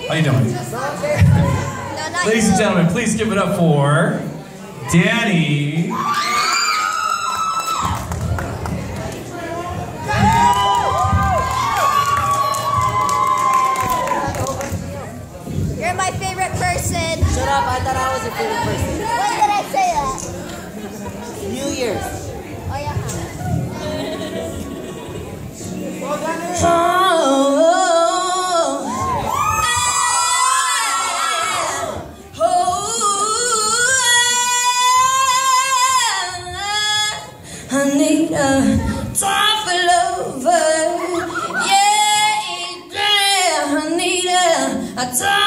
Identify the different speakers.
Speaker 1: How you doing? Ladies and gentlemen, please give it up for Danny.
Speaker 2: You're my favorite person.
Speaker 3: Shut up, I thought I was your favorite person.
Speaker 2: When did I say that?
Speaker 3: New Year's.
Speaker 2: Oh yeah.
Speaker 4: I need a tough lover. Yeah, I need a tough